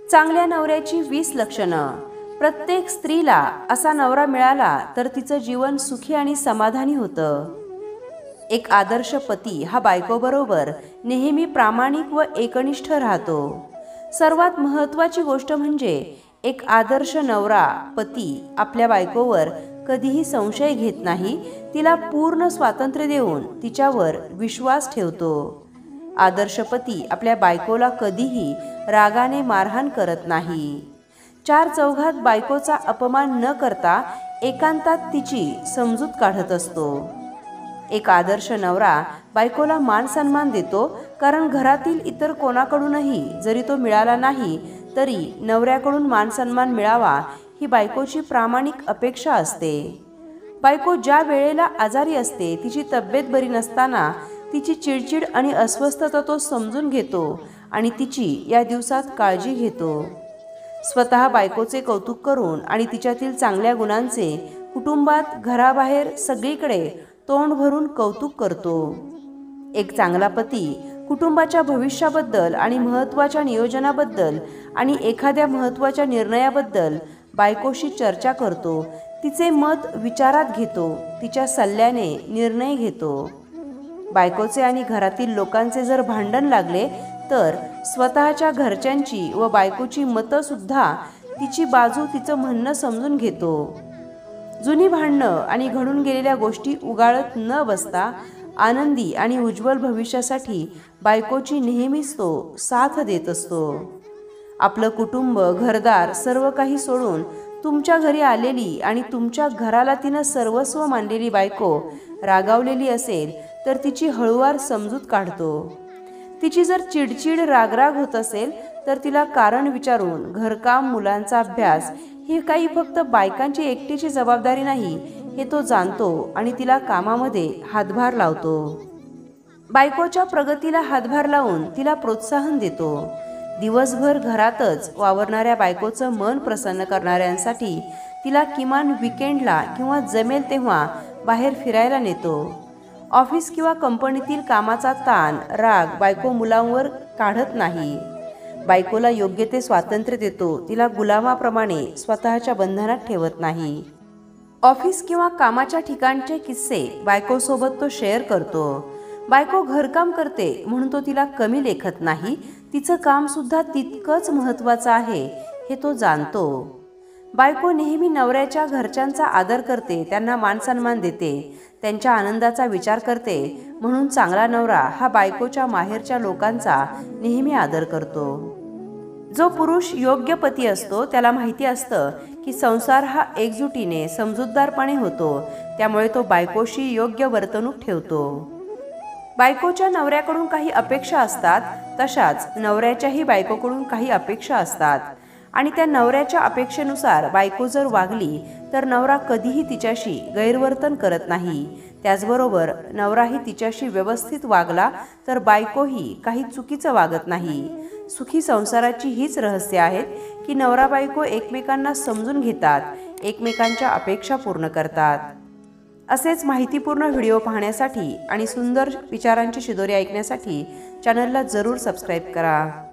चांगल्या नवऱ्याची 20 लक्षणं। प्रत्येक स्त्रीला असा नवरा मिळाला तर तिचं जीवन सुखी आणि समाधानी होतं। एक आदर्श पती हा बायकोबरोबर नेहमी प्रामाणिक व एकनिष्ठ राहतो। सर्वात महत्त्वाची गोष्ट म्हणजे एक आदर्श नवरा पती आपल्या बायकोवर कधीही संशय घेत नाही, तिला पूर्ण स्वातंत्र्य देऊन तिच्यावर विश्वास ठेवतो। आदर्श पती आपल्या बायकोला कधीही रागाने मारहाण करत नाही। चार चौघात बायकोचा अपमान न करता एकांतात तिची समजूत काढत असतो। एक आदर्श नवरा बायकोला मान सन्मान देतो, कारण घरातील इतर कोणाकडूनही जरी तो मिळाला नाही तरी नवऱ्याकडून मान सन्मान मिळावा ही बायकोची प्रामाणिक अपेक्षा असते। बायको ज्या वेळेला आजारी असते, तिची तब्येत बरी नसताना तिची चिडचिड आणि अस्वस्थता तो समजून घेतो आणि तिची या दिवसात काळजी घेतो। स्वतः बायकोचे कौतुक करून आणि तिच्यातील चांगल्या गुणांचे कुटुंबात घराबाहेर सगळीकडे तोंड भरून कौतुक करतो। एक चांगला पती कुटुंबाच्या भविष्याबद्दल आणि महत्त्वाच्या नियोजनाबद्दल आणि एखाद्या महत्त्वाच्या निर्णयाबद्दल बायकोशी चर्चा करतो, तिचे मत विचारात घेतो, तिच्या सल्ल्याने निर्णय घेतो। बायकोचे आणि घरातील लोकांचे जर भांडण लागले तर स्वतःच्या घरच्यांची व बायकोची मतं सुद्धा तिची बाजू तिचं म्हणणं समजून घेतो। जुनी भांडणं आणि घडून गेलेल्या गोष्टी उगाळत न बसता आनंदी आणि उज्ज्वल भविष्यासाठी बायकोची नेहमीच तो साथ देत असतो। आपलं कुटुंब घरदार सर्व काही सोडून तुमच्या घरी आलेली आणि तुमच्या घराला तिनं सर्वस्व मानलेली बायको रागावलेली असेल तर तिची हळूवार समजूत काढतो। तिची जर चिडचिड रागराग होत असेल तर तिला कारण विचारून घरकाम मुलांचा अभ्यास ही काही फक्त बायकांची एकटीची जबाबदारी नाही हे तो जाणतो आणि तिला कामामध्ये हातभार लावतो। बायकोच्या प्रगतीला हातभार लावून तिला प्रोत्साहन देतो। दिवसभर घरातच वावरणाऱ्या बायकोचं मन प्रसन्न करणाऱ्यांसाठी तिला किमान विकेंडला किंवा जमेल तेव्हा बाहेर फिरायला नेतो। ऑफिस किंवा कंपनीतील कामाचा ताण राग बायको मुलांवर काढत नाही। बायकोला योग्य ते स्वातंत्र्य देतो, तिला गुलामाप्रमाणे स्वतःच्या बंधनात ठेवत नाही। ऑफिस किंवा कामाच्या ठिकाणचे किस्से बायकोसोबत तो शेअर करतो। बायको घरकाम करते म्हणून तो तिला कमी लेखत नाही, तिचं काम सुद्धा तितकंच महत्त्वाचं आहे हे तो जाणतो। बायको नेहमी नवऱ्याच्या घरच्यांचा आदर करते, त्यांना मान सन्मान देते, त्यांच्या आनंदाचा विचार करते, म्हणून चांगला नवरा हा बायकोच्या माहेरच्या लोकांचा नेहमी आदर करतो। जो पुरुष योग्य पती असतो त्याला माहिती असतं की संसार हा एकजुटीने समजूतदारपणे होतो, त्यामुळे तो बायकोशी योग्य वर्तणूक ठेवतो। बायकोच्या नवऱ्याकडून काही अपेक्षा असतात, तशाच नवऱ्याच्याही बायकोकडून काही अपेक्षा असतात आणि त्या नवऱ्याच्या अपेक्षेनुसार बायको जर वागली तर नवरा कधीही तिच्याशी गैरवर्तन करत नाही। त्याचबरोबर नवराही तिच्याशी व्यवस्थित वागला तर बायकोही काही चुकीचं वागत नाही। सुखी संसाराची हीच रहस्य आहेत की नवरा बायको एकमेकांना समजून घेतात, एकमेकांच्या अपेक्षा पूर्ण करतात। असेच माहितीपूर्ण व्हिडिओ पाहण्यासाठी आणि सुंदर विचारांची शिदोरी ऐकण्यासाठी चॅनलला जरूर सबस्क्राईब करा।